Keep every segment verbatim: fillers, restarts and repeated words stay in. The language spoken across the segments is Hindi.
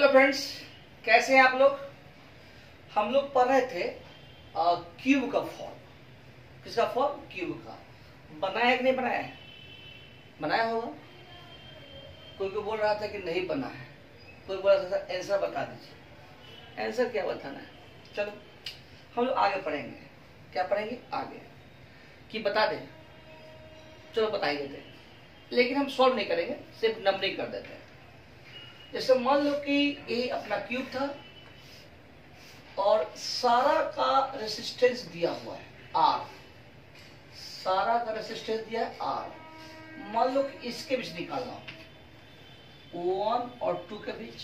हेलो फ्रेंड्स, कैसे हैं आप लोग। हम लोग पढ़ रहे थे क्यूब का फॉर्म। किसका फॉर्म? क्यूब का। बनाया है कि नहीं बनाया है? बनाया होगा। कोई कोई बोल रहा था कि नहीं बना है, कोई बोल रहा था आंसर बता दीजिए। आंसर क्या बताना है? चलो हम लोग आगे पढ़ेंगे। क्या पढ़ेंगे आगे कि बता दें। चलो बता ही देते, लेकिन हम सॉल्व नहीं करेंगे, सिर्फ नंबरिंग कर देते हैं। जैसे मान लो कि ये अपना क्यूब था और सारा का रेसिस्टेंस दिया हुआ है आर। सारा का रेसिस्टेंस दिया है आर। मान लो कि इसके बीच निकालना वन और टू के बीच,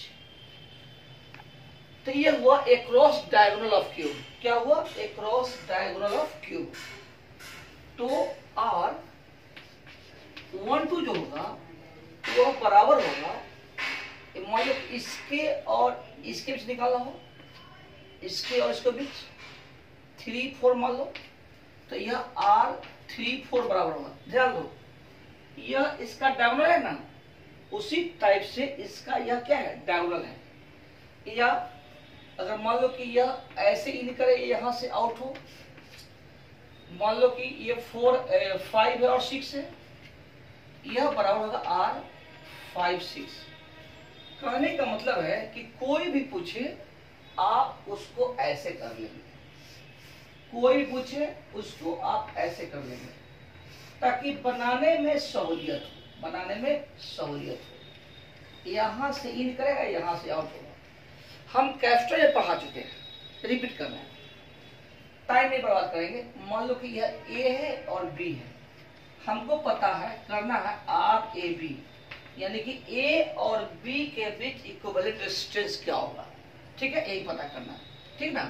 तो ये हुआ a cross diagonal of cube. क्या हुआ? A cross diagonal of cube. तो आर वन टू जो होगा वो बराबर होगा, मान लो इसके और इसके बीच निकालना हो, इसके और इसके बीच थ्री फोर मान लो, तो यह आर थ्री फोर बराबर होगा। ध्यान दो, यह इसका डायगोनल है ना, उसी टाइप से इसका यह क्या है? डायगोनल है। या अगर मान लो कि यह ऐसे इन करे, यहां से आउट हो, मान लो कि ये फोर फाइव है और सिक्स है, यह बराबर होगा आर फाइव सिक्स। कहने का मतलब है कि कोई भी पूछे आप उसको ऐसे कर लेंगे, कोई भी पूछे उसको आप ऐसे कर लेंगे, ताकि बनाने में सहूलियत हो, बनाने में सहूलियत हो। यहां से इन करेगा, यहां से आउट होगा। हम कैपिटल पढ़ा चुके हैं, रिपीट करना है, टाइम नहीं बर्बाद करेंगे। मान लो कि यह ए है और बी है, हमको पता है करना है आर ए बी, यानी कि ए और बी के बीच इक्विवेलेंट रेजिस्टेंस क्या होगा। ठीक है, यही पता करना है, ठीक ना।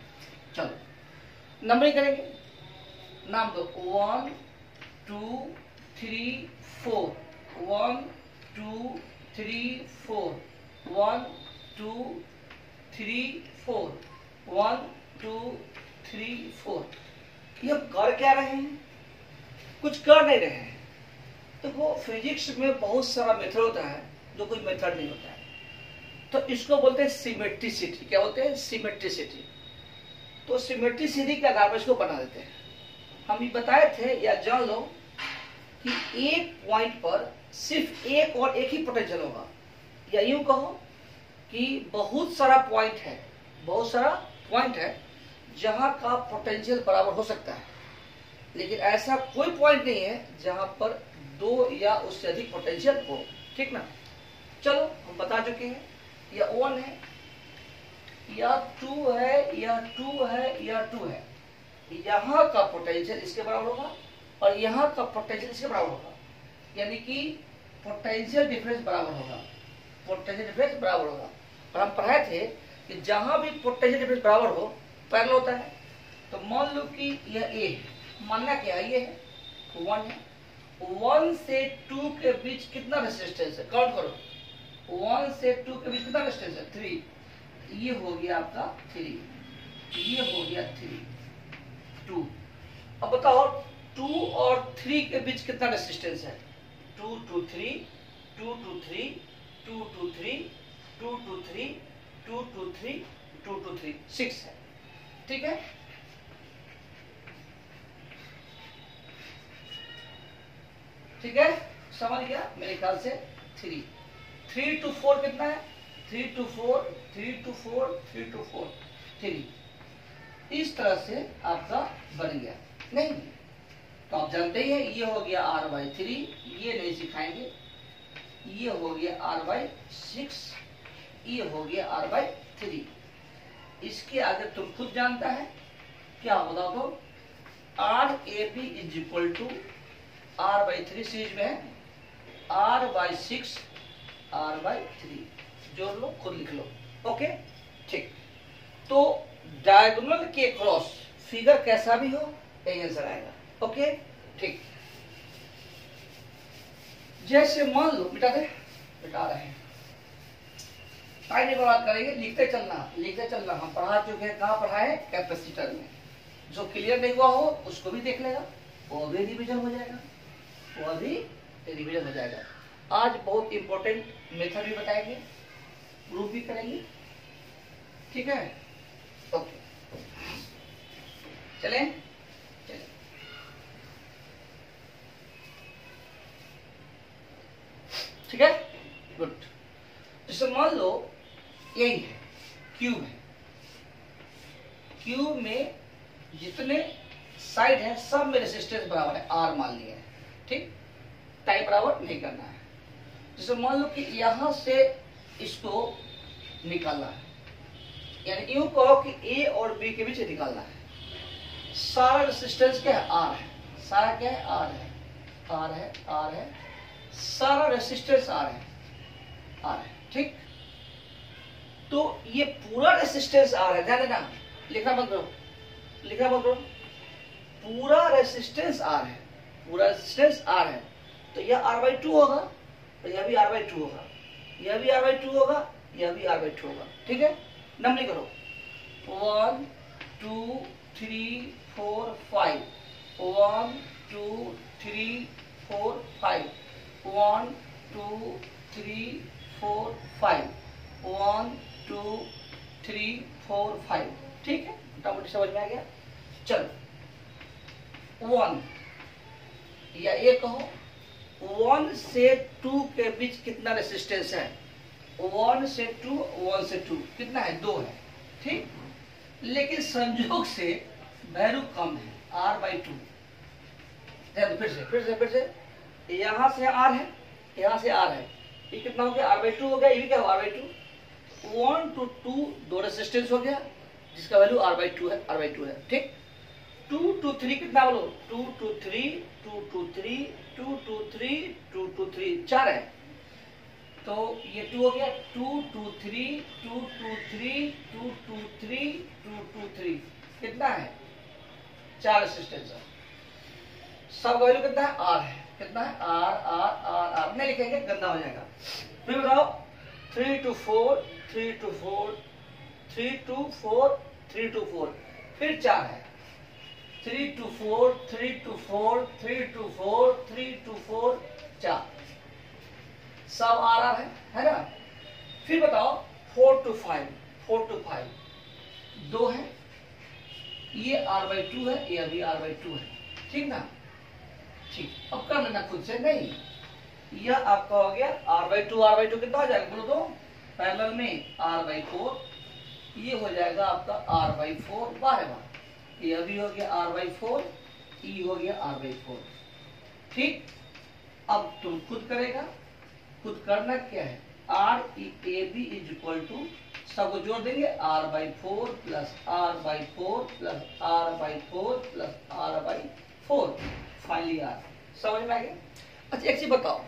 चलो नंबरिंग करेंगे। नाम दो one two three four, one two three four, one two three four, one two three four. ये कर क्या रहे हैं? कुछ कर नहीं रहे हैं। तो वो फिजिक्स में बहुत सारा मेथड होता है जो कोई मेथड नहीं होता है, तो इसको बोलते हैं सिमेट्रिसिटी। क्या बोलते हैं? सिमेट्रिसिटी। तो सिमेट्रिसिटी के आधार पर इसको बना देते हैं। हम ये बताए थे, या जान लो कि एक पॉइंट पर सिर्फ एक और एक ही पोटेंशियल होगा, या यूं कहो कि बहुत सारा पॉइंट है, बहुत सारा पॉइंट है जहां का पोटेंशियल बराबर हो सकता है, लेकिन ऐसा कोई पॉइंट नहीं है जहां पर दो या उससे अधिक पोटेंशियल हो। ठीक ना। चलो हम बता चुके हैं, या वन है, या टू है, या टू है, या टू है। यहाँ का पोटेंशियल इसके बराबर होगा और यहाँ का पोटेंशियल इसके बराबर होगा, यानी कि पोटेंशियल डिफरेंस बराबर होगा, पोटेंशियल डिफरेंस बराबर होगा। और हम पढ़ाए थे कि जहां भी पोटेंशियल डिफरेंस बराबर हो पैरेलल होता है। तो मान लो कि यह ए है, मानना क्या है? ये है वन है, वन से टू के बीच कितना रेजिस्टेंस है? काउंट करो, वन से टू के बीच कितना रेजिस्टेंस है? थ्री। ये हो गया आपका थ्री, ये हो गया थ्री, टू। अब बताओ टू और थ्री के बीच कितना रेजिस्टेंस है? Two two three, two two three, two two three, two two three, two two three, two two three, six है। ठीक है, ठीक है, समझ गया मेरे ख्याल से। थ्री थ्री टू फोर कितना है? Three two four, three two four, three two four, three. इस तरह से आपका बन गया। नहीं तो आप जानते ही हैं, ये हो गया आर बाई थ्री, ये नहीं सिखाएंगे। ये हो गया आर बाई सिक्स, ये हो गया आर बाई थ्री। इसके आगे तुम खुद जानता है क्या होगा। तो R A B is equal to R by three, series में है R by six, R by three. जोड़ लो, खुद लिख लो। ओके, ठीक। तो डायगोनल के क्रॉस फिगर कैसा भी हो, यही आंसर आएगा। ओके, ठीक। जैसे मान लो, मिटा दे, मिटा रहे हैं, टाइम नहीं बर्बाद करेंगे, लिखते चलना, लिखते चलना। हम पढ़ा चुके हैं, कहाँ पढ़ाए? कैपेसिटर में। जो क्लियर नहीं हुआ हो उसको भी देख लेगा, वो भी रिविजन हो जाएगा, वो भी रिविजन हो जाएगा। आज बहुत इंपॉर्टेंट मेथड भी बताएंगे, प्रूफ भी करेंगे, ठीक है। ओके, चलें चलें ठीक है, गुड। जैसे मान लो यही है, क्यूब है, क्यूब में जितने साइड है सब में रेसिस्टेंस बराबर है, आर मान लिया है, ठीक। टाइप बराबर नहीं करना है। जैसे मान लो कि यहां से इसको निकालना है, यानी यूं कहो कि ए और बी के बीच निकालना है। सारा रेसिस्टेंस क्या है, आर है, सारा क्या है, आर है, आर है, आर है, सारा रेसिस्टेंस आर है, आर है, ठीक। तो ये पूरा रेसिस्टेंस आर है, ध्यान देना, लिखना मत करो, लिखना मत करो, पूरा रेसिस्टेंस आर है, पूरा रेसिस्टेंस आर है। तो यह आर बाई टू होगा, तो यह भी आर बाई टू होगा, यह भी आर बाई टू होगा, यह भी आर बाई टू होगा, ठीक है। नंबरिंग करो, one two three four five, one two three four five, one two three four five, one two three four five, ठीक है। मोटामोटी समझ में आ गया। चलो वन या ये कहो, वन से टू के बीच कितना रेसिस्टेंस है, वन से टू, वन से टू कितना है, दो है, ठीक। लेकिन संयोग से वैल्यू कम है, आर बाई टू। फिर से फिर से फिर से यहां से आर है, यहां से आर है, ये कितना हो गया, आर बाई टू हो गया, ये भी क्या R by two. One two two दो रेसिस्टेंस हो गया, जिसका वैल्यू आर बाई टू है, आर बाई टू है, ठीक। टू टू थ्री कितना बोलो, two two three, two two three, two two three, two two three, चार है, तो ये टू हो गया, two two three, two two three, two two three, two two three, कितना है, चार रेसिस्टेंस है। सब वैल्यू कितना है, आर है, कितना है, आर आर आर आर, नहीं लिखेंगे गंदा हो जाएगा। फिर बताओ, three two four, three two four, three two four, three two four, फिर चार है, three two four, three two four, three two four, three two four, चार, सब आर आर है, है ना। फिर बताओ four two five, four two five, दो है, ये आर बाई टू है, ये अभी आर बाई टू है, ठीक ना, ठीक। अब कर लेना खुद से, नहीं यह आपका हो गया R by two, R by two कितना हो जाएगा बोलो तो, पैरेलल में आर बाई फोर, ये हो जाएगा आपका आर बाई फोर, बारह बार, ये अभी हो गया आर बाई फोर, ई हो गया आर बाई फोर, ठीक। अब तुम खुद करेगा, खुद करना क्या है, R E A B is equal to, सबको जोड़ देंगे, R by four plus R by four plus R by four plus R by four, finally R. समझ में आ गया। अच्छा एक चीज बताओ,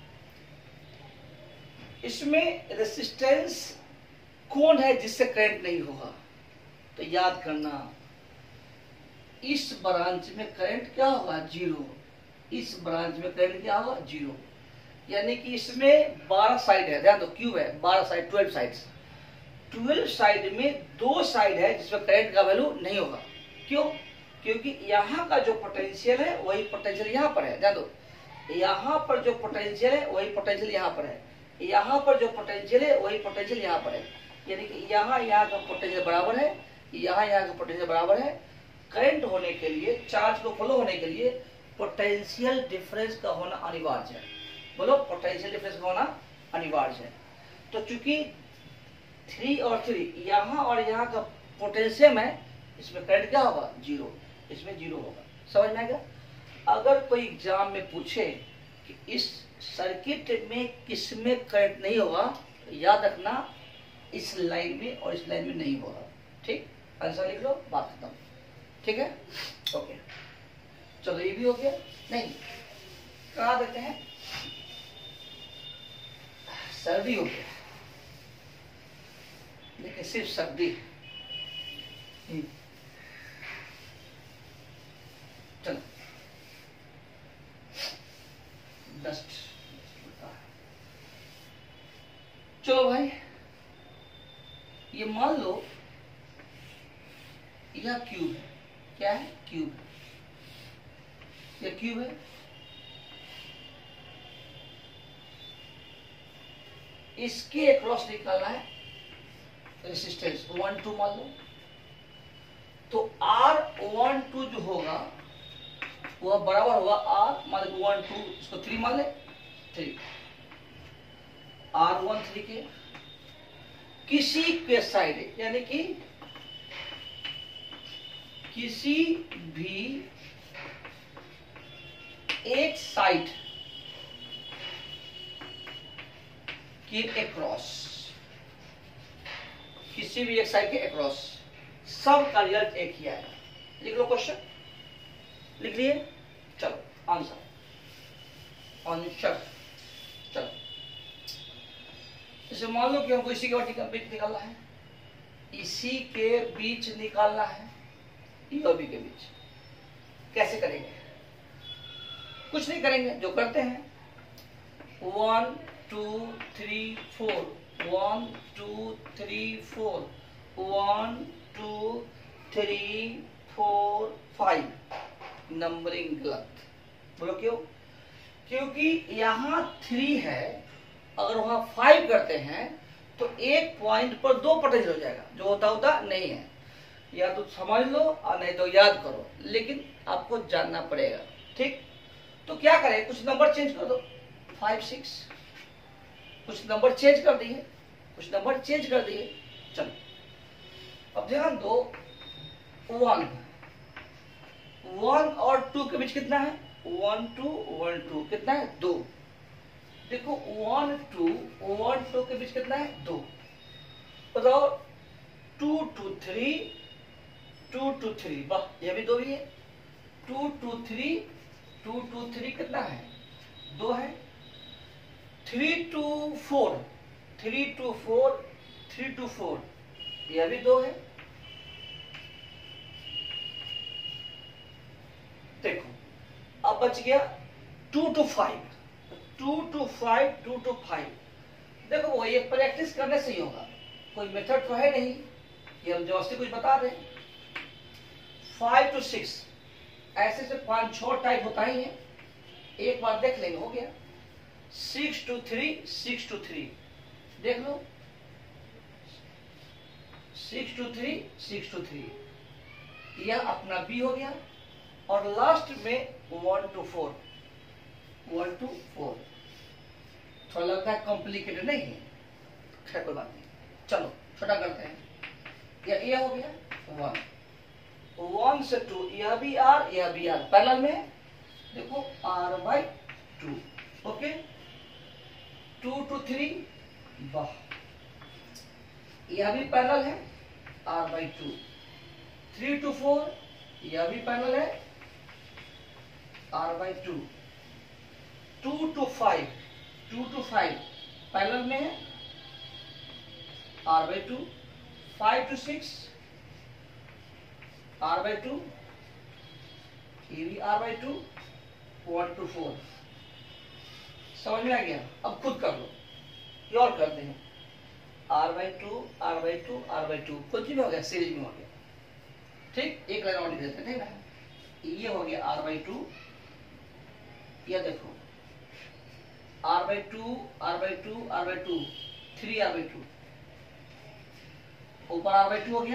इसमें रेसिस्टेंस कौन है जिससे करंट नहीं होगा, तो याद करना, इस ब्रांच में करंट क्या होगा, जीरो, इस ब्रांच में करंट क्या होगा, जीरो। यानी कि इसमें बारह साइड है, ध्यान दो, क्यूब है, बारह side, twelve sides, twelve side में दो साइड है जिसमें करंट का वैल्यू नहीं होगा। क्यों, क्योंकि यहाँ का जो पोटेंशियल है वही पोटेंशियल यहाँ पर है, ध्यान दो, यहाँ पर जो पोटेंशियल है वही पोटेंशियल यहाँ पर है, यहाँ पर जो पोटेंशियल है वही पोटेंशियल यहाँ पर है, यानी कि यहाँ यहाँ का पोटेंशियल बराबर है, यहाँ यहाँ का पोटेंशियल बराबर है। करंट होने के लिए, चार्ज को फ्लो होने के लिए पोटेंशियल डिफरेंस का होना अनिवार्य है, बोलो पोटेंशियल डिफरेंस का होना अनिवार्य है। तो चूंकि थ्री और थ्री यहाँ और यहाँ का पोटेंशियम है, इसमें करंट क्या होगा, जीरो, इसमें जीरो होगा। समझ में आ गया। अगर कोई एग्जाम में पूछे कि इस सर्किट में किस में करंट नहीं होगा, तो याद रखना इस लाइन में और इस लाइन में नहीं होगा, ठीक। आंसर लिख लो, बात खत्म, ठीक है। ओके चलो ये भी हो गया, नहीं कहा देते हैं, सर्दी हो गया, देखिए सिर्फ सर्दी, चलो डस्ट, चलो भाई ये मान लो यह क्यूब है, क्या है, क्यूब, यह क्यूब है, इसके अक्रॉस निकालना है रेसिस्टेंस वन टू मान लो, तो आर वन टू जो होगा वह बराबर होगा आर मान लो वन टू, इसको थ्री मान ले, थ्री आर वन थ्री के किसी के साइड, यानी कि किसी भी एक साइड के अक्रॉस, किसी भी एक साइड के अक्रॉस सब का रिजल्ट एक ही आएगा। लिख लो क्वेश्चन, लिख लिए, चलो आंसर आंसर चलो। जैसे मान लो कि हमको इसी के बीच निकालना है, इसी के बीच निकालना है, ई और बी के बीच। कैसे करेंगे? कुछ नहीं करेंगे, जो करते हैं one two three four, one two three four, one two three four five, numbering गलत। बोलो क्यों? क्योंकि यहाँ थ्री है, अगर वहां फाइव करते हैं तो एक पॉइंट पर दो परसेंट हो जाएगा, जो होता होता नहीं है। या तो समझ लो और नहीं तो याद करो, लेकिन आपको जानना पड़ेगा, ठीक? तो क्या करें, कुछ नंबर चेंज कर दो, फाइव सिक्स, कुछ नंबर चेंज कर दिए, कुछ नंबर चेंज कर दिए। चलो अब ध्यान दो, वन वन और टू के बीच कितना है? वन टू वन टू, कितना है? दो। देखो वन टू वन टू के बीच कितना है? दो। बताओ two two three, two two three, वाह ये भी दो ही है। Two two three, two two three कितना है? दो है। Three two four, three two four, three two four, यह भी दो है। देखो अब बच गया two two five, two two five, two two five. देखो वो ये प्रैक्टिस करने से ही होगा, कोई मेथड तो है नहीं, ये हम जो कुछ बता दें। फाइव टू सिक्स, ऐसे से पांच छह टाइप होता ही है, एक बार देख लेंगे, हो गया। Six two three, six two three, देख लो, six two three, six two three, यह अपना बी हो गया। और लास्ट में one two four, one two four. थोड़ा लगता है कॉम्प्लिकेटेड नहीं है, खैर कोई बात नहीं, चलो छोटा करते हैं। यह ये हो गया वन, वन से टू, यह भी आर, यह भी आर, पैरेलल में है। देखो R by two, okay. Two two three, वाह, यह भी पैरेलल है, R by two. Three two four, यह भी पैरेलल है, R by two. Two two five, two two five parallel में है, R by two. Five two six, R by two, ये भी R by two. One two four, समझ में आ गया? अब खुद कर लो, ये और करते हैं, R by two, R by two, R by two, कुछ भी हो गया, सीरीज में हो गया, ठीक। एक लाइन और लिख देते हैं, ठीक ना। ये हो गया आर बाई टू, ये देखो R by two, R by two, R by two, three R by two, ऊपर आर बाई टू हो गया,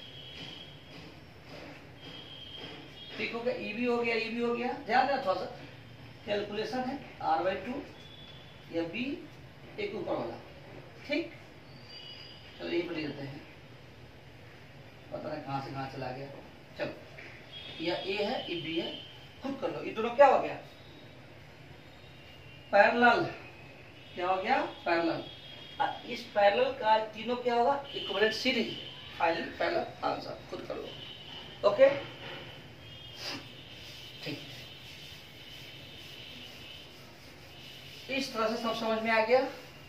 ठीक हो गया। ई भी हो गया, ई भी हो गया, ध्यान देना थोड़ा सा, कैलकुलेशन है। आर बाई टू, या बी, एक ऊपर वाला, ठीक। चलो यही पर लेते हैं, पता नहीं कहां से कहां चला गया। चलो यह ए है, ये बी है, खुद कर लो। ये दोनों क्या हो गया? पैरेलल। क्या हो गया? पैरेलल। इस पैरेलल का तीनों क्या होगा? Equivalent series. Finally parallel answer, खुद कर लो, ओके, ठीक। इस तरह से सब समझ में आ गया।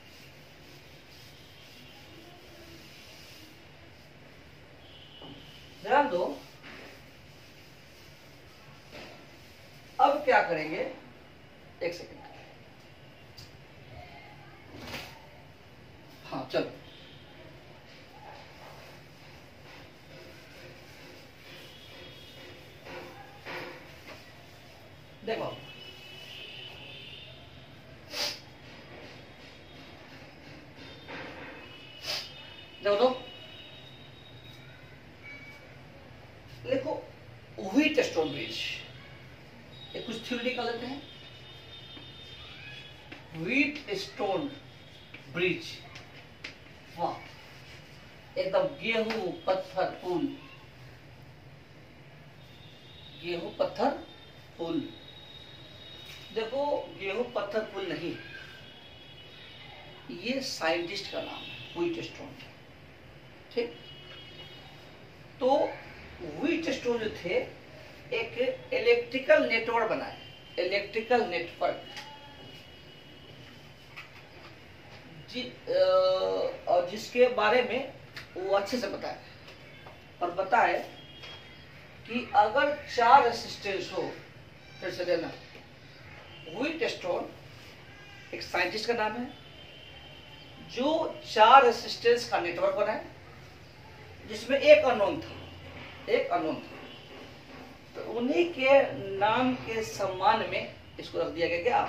ध्यान दो, अब क्या करेंगे, एक सेकंड, हाँ चलो, देखो देखो तो देखो व्हीटस्टोन ब्रिज, ये कुछ थ्योरी निकाल लेते हैं। व्हीटस्टोन ब्रिज, वाह, एकदम गेहूं पत्थर पुल, गेहूं पत्थर पुल। देखो गेहूं पत्थर पुल नहीं, ये साइंटिस्ट का नाम है व्हीटस्टोन, ठीक। तो व्हीटस्टोन जो थे एक इलेक्ट्रिकल नेटवर्क बनाए, इलेक्ट्रिकल नेटवर्क जि, और जिसके बारे में वो अच्छे से बताए और बताए कि अगर चार रेसिस्टेंस हो, फिर से लेना, व्हीटस्टोन एक साइंटिस्ट का नाम है जो चार रेसिस्टेंस का नेटवर्क बनाए, जिसमें एक अननोन था, एक अननोन था। तो उन्हीं के नाम के सम्मान में इसको रख दिया गया क्या,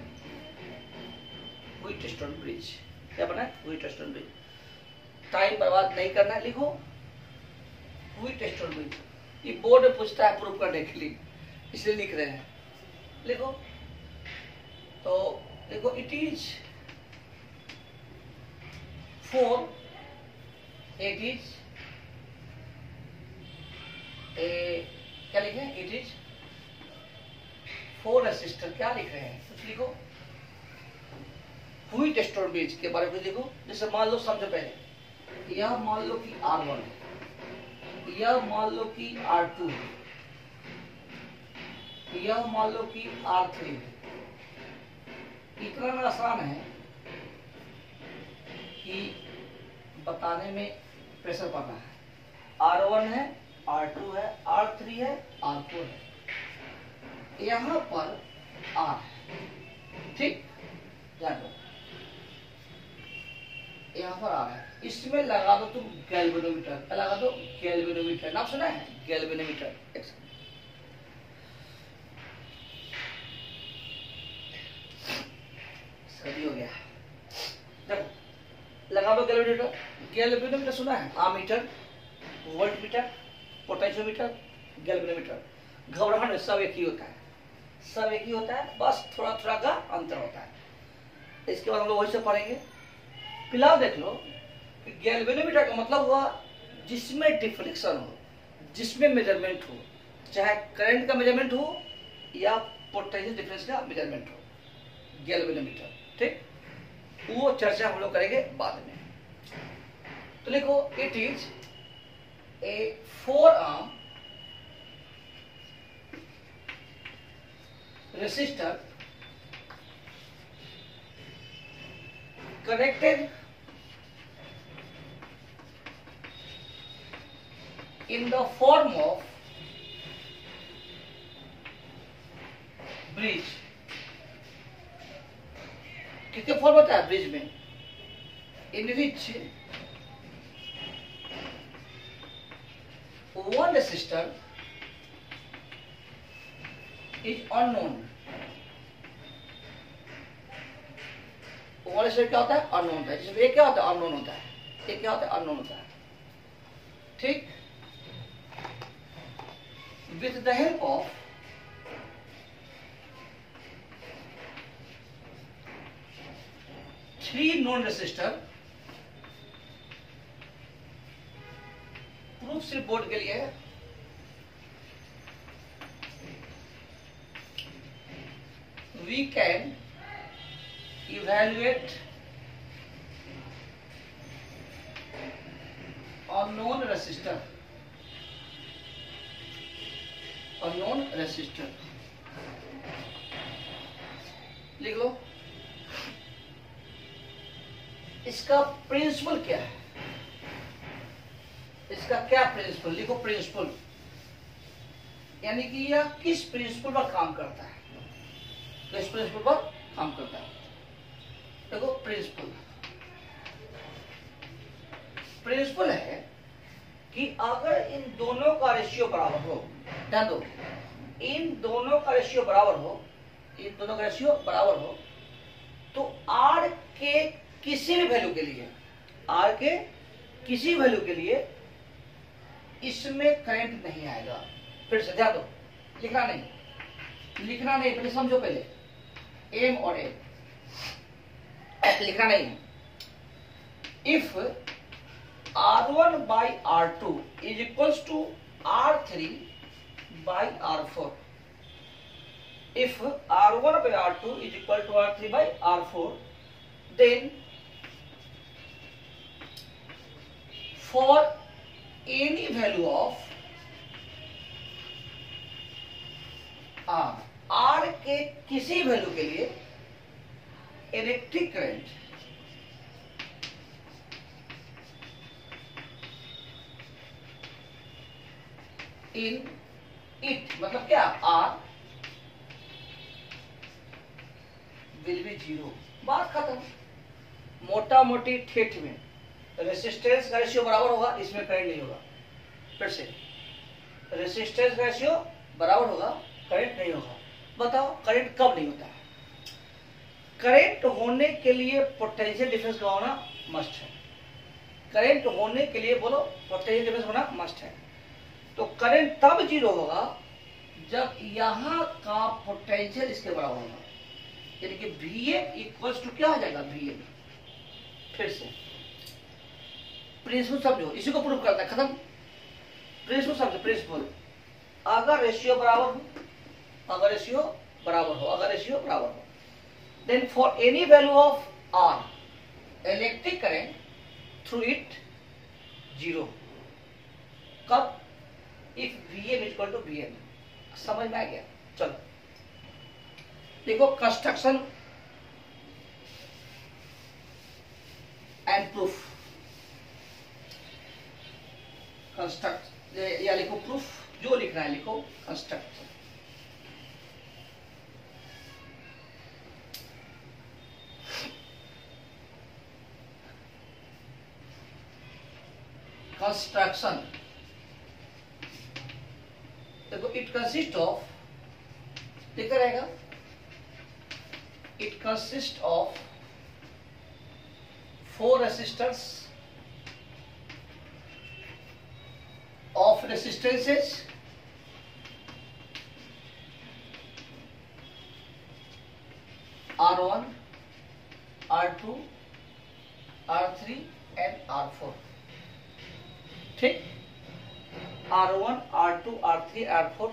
व्हीटस्टोन ब्रिज। क्या बना, व्हीटस्टोन ब्रिज। टाइम बर्बाद नहीं करना है, लिखो व्हीटस्टोन ब्रिज। ये बोर्ड में पूछता है प्रूफ करने के लिए, इसलिए लिख रहे हैं, लिखो। तो देखो it is four, it is a, क्या लिखे, इट इज फोर रेसिस्टर, क्या लिख रहे हैं, कुछ लिखो। व्हीटस्टोन ब्रिज के बारे में लिखो। जैसे मान लो, समझो पहले, यह मान लो कि आर वन है, यह मान लो कि आर टू है, यह मान लो कि आर थ्री है। इतना आसान है कि बताने में प्रेशर पड़ना है। आर वन है, आर टू है, आर थ्री है, आर फोर है, यहां पर आर है, ठीक, ध्यान दो, यहाँ पर आ रहा है। इसमें लगा दो तुम गैल्वेनोमीटर, क्या लगा दो, गैल्वेनोमीटर, नाम सुना है गैल्वेनोमीटर। सही हो गया, देखो लगा दो गैल्वेनोमीटर। गैल्वेनोमीटर सुना है, आमीटर, वोल्टमीटर, पोटेंशियोमीटर, गैल्वेनोमीटर। घबराहट में सब एक ही होता है, सब एक ही होता है, बस थोड़ा थोड़ा का अंतर होता है। इसके बाद हम लोग वही से पढ़ेंगे। फिलहाल देख लो, गैल्वेनोमीटर का मतलब हुआ जिसमें डिफ्लेक्शन हो, जिसमें मेजरमेंट हो, चाहे करंट का मेजरमेंट हो या पोटेंशियल डिफरेंस का मेजरमेंट हो, गैल्वेनोमीटर, ठीक। वो चर्चा हम लोग करेंगे बाद में। तो लिखो, it is a four arm resistor connected in the form of bridge. कितने फॉर्म होता है ब्रिज में? In which one resistor is unknown. One resistor क्या होता है? अननोन होता है। जिसमें एक क्या होता है? अननोन होता है। एक क्या होता है? अननोन होता है। ठीक। With the help of three known resistor, proof सिर्फ बोर्ड के लिए है। We can evaluate unknown resistor, unknown resistor लिख लो। इसका प्रिंसिपल क्या है? इसका क्या प्रिंसिपल? लिखो प्रिंसिपल, यानी कि यह किस प्रिंसिपल पर काम करता है, किस प्रिंसिपल पर काम करता है। देखो प्रिंसिपल, प्रिंसिपल है कि अगर इन दोनों का रेशियो बराबर हो, ध्यान दो, इन दोनों का रेशियो बराबर हो, इन दोनों का रेशियो बराबर हो, तो आर के किसी भी वैल्यू के लिए, आर के किसी वैल्यू के लिए इसमें करंट नहीं आएगा। फिर से ध्यान दो, लिखना नहीं लिखना नहीं पहले समझो, पहले एम और एम लिखना नहीं। If R one by R two is equals to R three by R four, if R one by R two is equal to R three by R four, then for any value of R, R के किसी वैल्यू के लिए इलेक्ट्रिक करंट इन इट, मतलब क्या, R विल बी जीरो। बात खत्म। मोटा मोटी ठेठ में रेसिस्टेंस का रेशियो बराबर होगा, इसमें करंट नहीं होगा। फिर से रेसिस्टेंस का रेशियो बराबर होगा, करंट नहीं होगा। बताओ करंट कब नहीं होता है? करंट होने के लिए पोटेंशियल डिफरेंस का होना मस्ट है। करंट होने के लिए बोलो पोटेंशियल डिफरेंस होना मस्ट है। तो करंट तब जीरो होगा जब यहां का पोटेंशियल इसके बराबर होगा, यानी कि वी एम इक्वल्स टू क्या आ जाएगा, वी एम। फिर से प्रिंसिपल समझो, इसी को प्रूव करता है, खत्म। प्रिंसिपल समझो, प्रिंसिपल अगर रेशियो बराबर हो अगर रेशियो बराबर हो अगर रेशियो बराबर हो then for any value of R electric current through it zero. कब? If V M equal to V M. समझ में आ गया? चलो देखो, कंस्ट्रक्शन एंड प्रूफ। कंस्ट्रक्ट या लिखो प्रूफ, जो लिखना है लिखो कंस्ट्रक्ट। कंस्ट्रक्शन देखो, इट कंसिस्ट ऑफ, लिखा रहेगा, it consists of four resistors of resistances R one, R two, R three and R four। ठीक, R one, R two, R three, R four,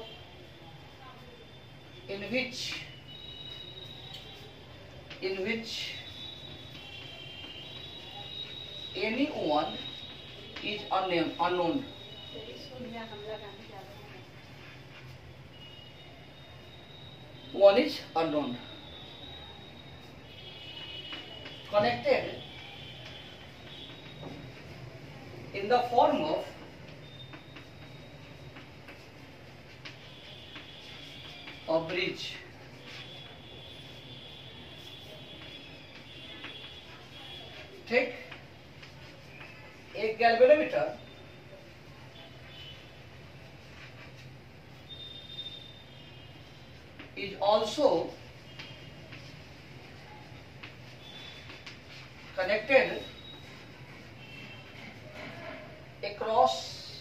in which in which any one is unknown unknown one is unknown connected in the form of a bridge। ठीक, एक galvanometer is also connected across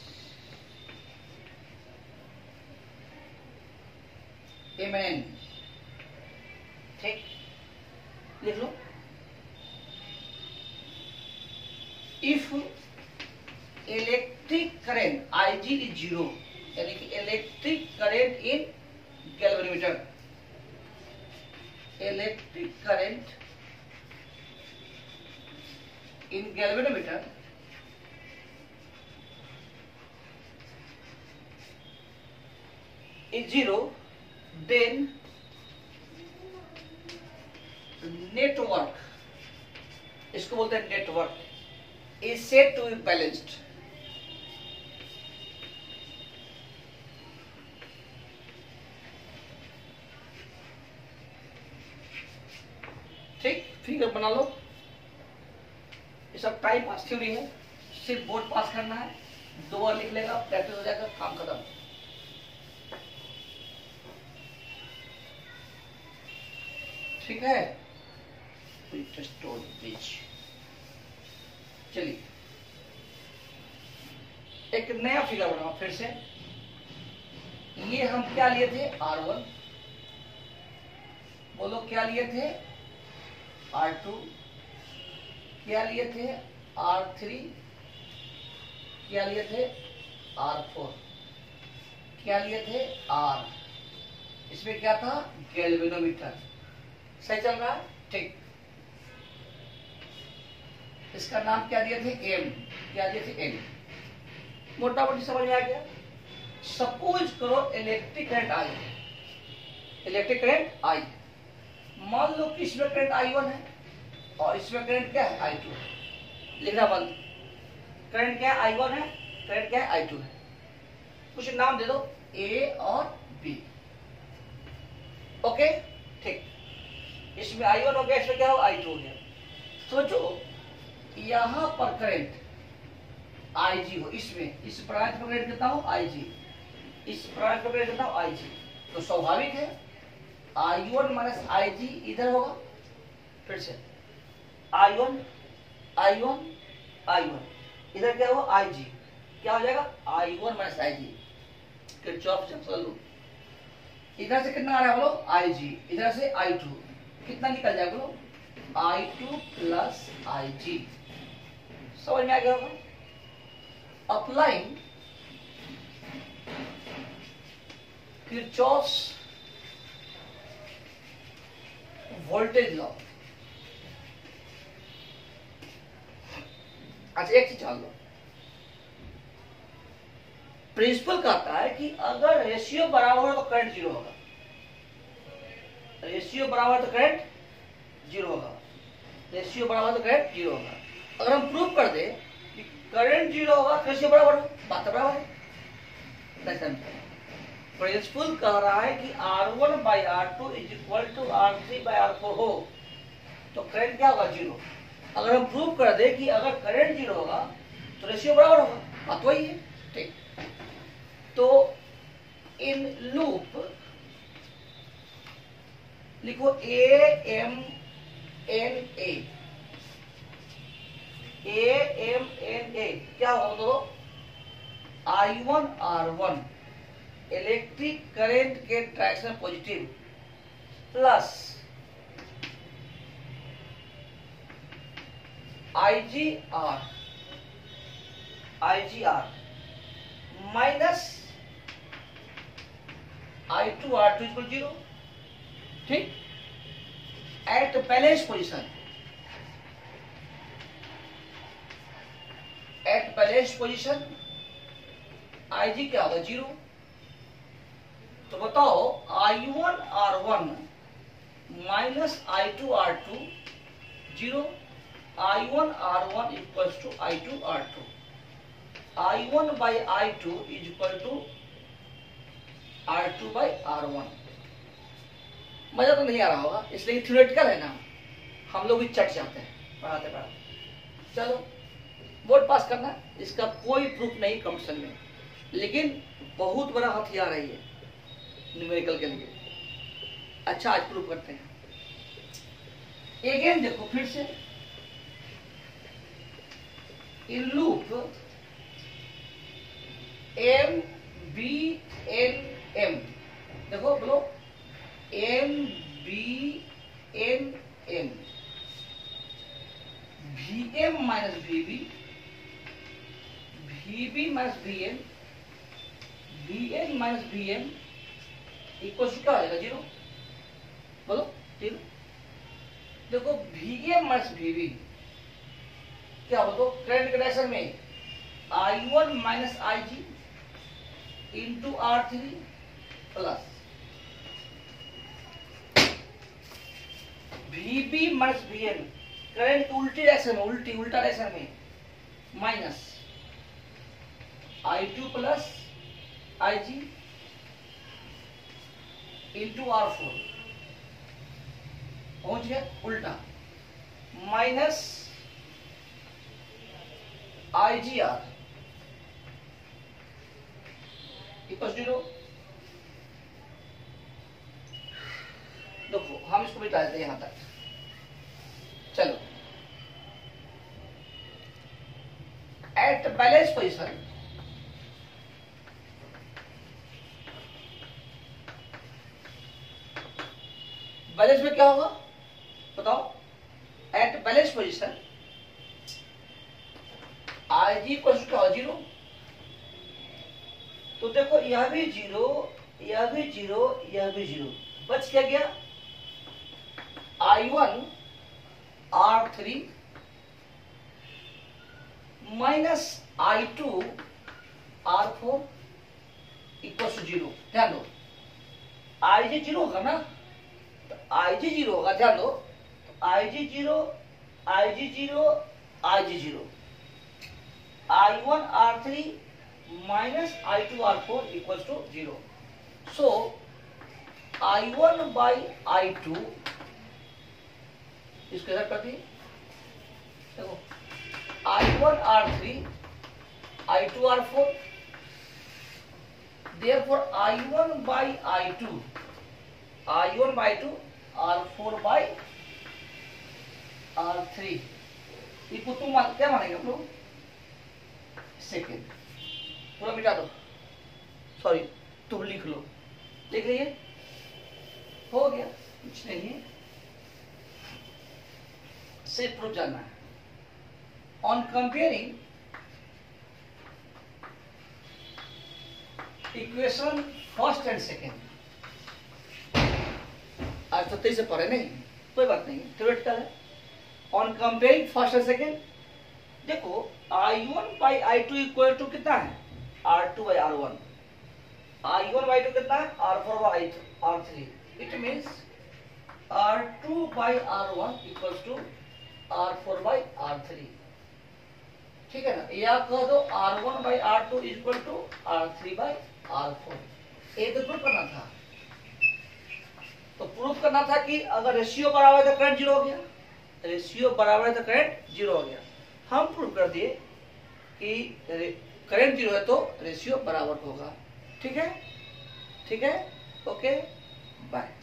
a main। ठीक, लिख लो। If electric current I G is zero, यानी कि electric current in galvanometer, electric current in galvanometer is zero, then network, इसको बोलते हैं network, is said to be balanced। ठीक, फिगर बना लो। ये सब टाइम पास थ्योरी है, सिर्फ बोर्ड पास करना है, दो बार लिख लेगा, प्रैक्टिस हो जाएगा, काम खत्म। ठीक है, चलिए एक नया फिगर बनाओ फिर से। ये हम क्या लिए थे, आर वन, बोलो क्या लिए थे, आर टू, क्या लिए थे, आर थ्री, क्या लिए थे, आर फोर, क्या लिए थे, आर, इसमें क्या था, गैल्वेनोमीटर। सही चल रहा है, ठीक। इसका नाम क्या दिए थे, एम, क्या दिए थे, एम। मोटा मोटी समझ में आ गया। सपोज करो electric current I, electric current I, मान लो कि इसमें करंट आई वन है और इसमें करंट क्या है, आई टू। लिखना बंद। करंट क्या है, आई वन है, करंट क्या है, आई टू है। कुछ नाम दे दो, ए और बी। ओके, ठीक। इसमें आई वन हो गया, इसमें क्या हो, आई टू हो गया। सोचो यहां पर करंट आई जी हो, इसमें इस ब्रांच पर करंट कितना हो, आई जी, इस ब्रांच पर करंट कितना हो, आई जी। तो स्वाभाविक है आई वन माइनस आई जी इधर होगा। फिर से I one, I one, I one, इधर क्या हुआ, आई जी, क्या हो जाएगा, I one minus I G. Kirchhoff से चल लो, इधर से कितना आ रहा है बोलो, आई जी, इधर से आई टू, कितना निकल जाएगा बोलो, आई टू प्लस आई जी। समझ में आ गया होगा। Applying Kirchhoff's voltage law. अच्छा एक चीज जान लो, प्रिंसिपल कहता है कि अगर रेशियो बराबर हो तो करंट जीरो होगा, रेशियो बराबर तो करंट जीरो होगा, रेशियो बराबर तो करंट जीरो होगा। अगर हम प्रूव कर दे कि करंट जीरो होगा, रेशियो बराबर हो, बात बराबर है। प्रिंसिपल कह रहा है कि R one by R two is equal to R three by R four हो तो करंट क्या होगा, जीरो। अगर हम प्रूव कर दे कि अगर करंट जीरो होगा तो रेशियो बराबर होगा, बात वही है, ठीक। तो इन लूप लिखो A M N A, A M N A क्या होगा तो I one R one electric current के direction positive plus I G R, I G R minus I two R two equal zero, ठीक। At balance position, at balance position I G क्या होगा, जीरो। तो बताओ I one R one minus I two R two zero, I one R one equals to I two R two, I one by I two is equal to R two by R one. मजा तो नहीं आ रहा होगा, इसलिए थ्योरेटिकल है ना, हम लोग भी चट जाते हैं पढ़ाते पढ़ाते। चलो बोर्ड पास करना, इसका कोई प्रूफ नहीं कंपटीशन में, लेकिन बहुत बड़ा हथियार है ये न्यूमेरिकल के लिए। अच्छा आज प्रूफ करते हैं। अगेन देखो फिर से, in loop M B N M, देखो बोलो M B N M, V M minus V B, V B minus V N, V N minus V M equal to क्या हो जाएगा, जीरो। बोलो जीरो। देखो V M minus V B क्या हो, तो करंट के डायरेक्शन में I one minus I G into R three plus V B minus V N, current उल्टी डायरेक्शन में, उल्टी उल्टा डायरेक्शन में minus I two plus I G into R four, पहुंच गया उल्टा, minus I G R equal zero. देखो हम इसको बिता देते हैं यहां तक। चलो एट बैलेंस पोजिशन बैलेंस में क्या होगा बताओ? At balance position I G equal to क्या जीरो। तो देखो यह भी जीरो, यह भी जीरो, यह भी जीरो, बच क्या गया? I one R three minus I two R four equal to zero. ध्यान दो आई जी जीरो होगा ना, तो आई जी जीरो होगा। ध्यान दो I G zero, I G zero, I G zero, I one R three minus I two R four equal to zero. So I one by I two इसके साथ कर दिए। देखो I one R three, I two R four, therefore I one by I two, I one by two, R four by R three, इसको तुम मान, क्या मानेंगे हम लोग? सेकेंड। पूरा मिटा दो, सॉरी तुम लिख लो, लिख रही है, हो गया, कुछ नहीं है, सिर्फ प्रूफ जानना है। On comparing equation first and second, आज तो तेईस से पढ़े नहीं, कोई बात नहीं, थ्योरेटिकल है। On comparing first and second, देखो I one by I two equal to कितना है? R two by R one, I one by two कितना है? R four by R three, it means R two by R one equal to R four by R three, ठीक है ना? या कह दो R one by R two equal to R three by R four. ये तो प्रूफ करना था, तो प्रूफ करना था कि अगर रेशियो बराबर है तो करंट जीरो हो गया, रेशियो बराबर है तो करंट जीरो हो गया। हम प्रूफ कर दिए कि करंट जीरो है तो रेशियो बराबर होगा। ठीक है, ठीक है, ओके, बाय।